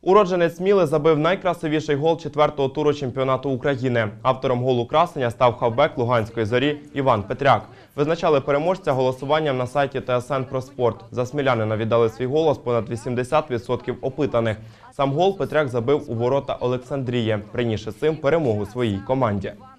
Уродженець Сміли забив найкрасивіший гол 4-го туру чемпіонату України. Автором голу красення став хавбек Луганської «Зорі» Іван Петряк. Визначали переможця голосуванням на сайті ТСН про спорт. За смілянина віддали свій голос понад 80% опитаних. Сам гол Петряк забив у ворота Олександрії, принісши цим перемогу своїй команді.